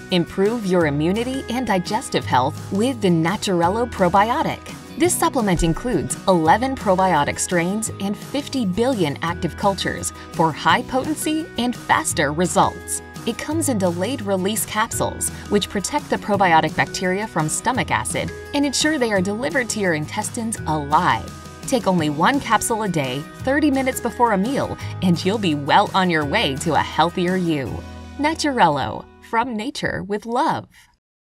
Improve your immunity and digestive health with the NATURELO Probiotic. This supplement includes 11 probiotic strains and 50 billion active cultures for high potency and faster results. It comes in delayed-release capsules, which protect the probiotic bacteria from stomach acid and ensure they are delivered to your intestines alive. Take only 1 capsule a day, 30 minutes before a meal, and you'll be well on your way to a healthier you. NATURELO, from nature with love.